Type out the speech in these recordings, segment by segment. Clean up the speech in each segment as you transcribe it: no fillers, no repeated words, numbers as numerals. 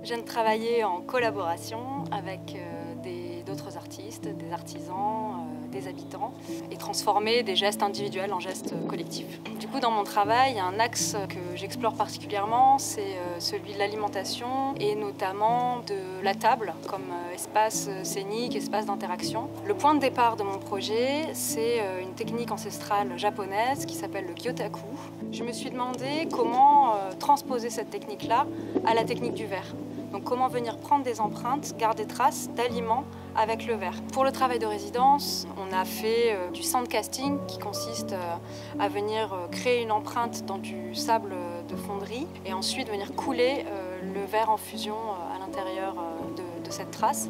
Je viens de travailler en collaboration avec d'autres artistes, des artisans, des habitants et transformer des gestes individuels en gestes collectifs. Du coup, dans mon travail, il y a un axe que j'explore particulièrement, c'est celui de l'alimentation et notamment de la table comme espace scénique, espace d'interaction. Le point de départ de mon projet, c'est une technique ancestrale japonaise qui s'appelle le gyotaku. Je me suis demandé comment transposer cette technique-là à la technique du verre. Donc comment venir prendre des empreintes, garder traces d'aliments avec le verre. Pour le travail de résidence, on a fait du sandcasting qui consiste à venir créer une empreinte dans du sable de fonderie et ensuite venir couler le verre en fusion à l'intérieur de cette trace.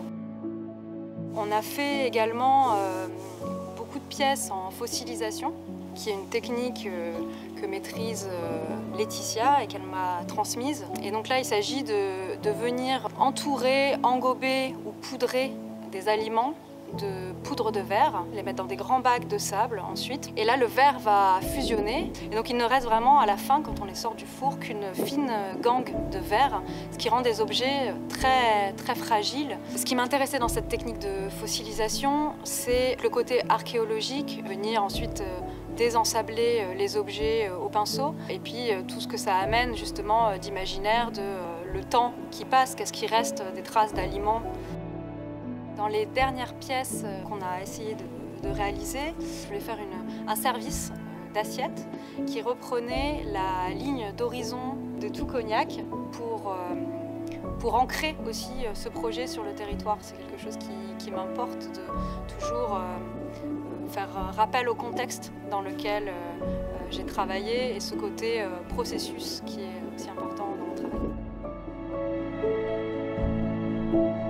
On a fait également beaucoup de pièces en fossilisation, qui est une technique que maîtrise Laetitia et qu'elle m'a transmise. Et donc là, il s'agit de venir entourer, engober ou poudrer des aliments de poudre de verre, les mettre dans des grands bacs de sable ensuite. Et là, le verre va fusionner. Et donc, il ne reste vraiment à la fin, quand on les sort du four, qu'une fine gangue de verre, ce qui rend des objets très, très fragiles. Ce qui m'intéressait dans cette technique de fossilisation, c'est le côté archéologique, venir ensuite désensabler les objets au pinceau et puis tout ce que ça amène justement d'imaginaire, le temps qui passe, qu'est-ce qui reste des traces d'aliments. Dans les dernières pièces qu'on a essayé de réaliser, je voulais faire un service d'assiette qui reprenait la ligne d'horizon de Toux-Cognac pour ancrer aussi ce projet sur le territoire. C'est quelque chose qui m'importe de toujours faire rappel au contexte dans lequel j'ai travaillé et ce côté processus qui est aussi important dans mon travail.